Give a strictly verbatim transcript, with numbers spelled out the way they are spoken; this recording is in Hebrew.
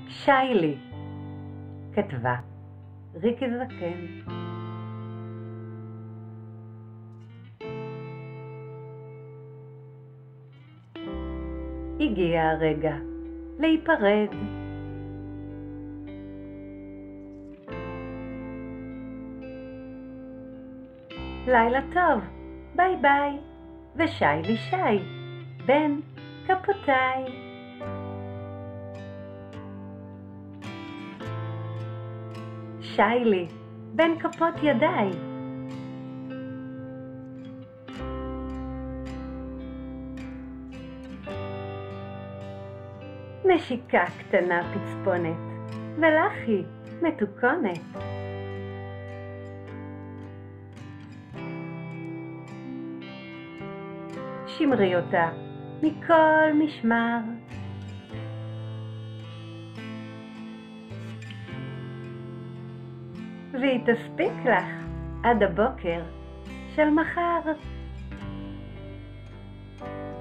שיילי, כתבה ריקי זקן. הגיע הרגע להיפרד. לילה טוב, ביי ביי, ושיילי שי, בין כפותיי. שיילי, בין כפות ידיי. נשיקה קטנה פצפונת, ולחי מתוקונת. שמרי אותה מכל משמר. והיא תספיק לך עד הבוקר של מחר.